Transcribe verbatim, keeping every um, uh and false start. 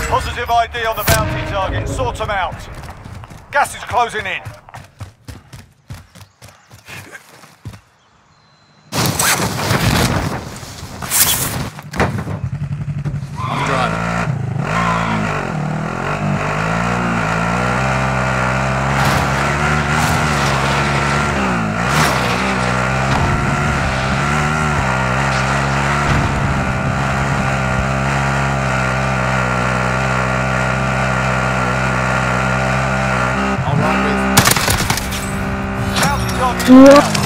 Positive I D on the bounty target. Sort them out. Gas is closing in. I'm driving. Bounty target.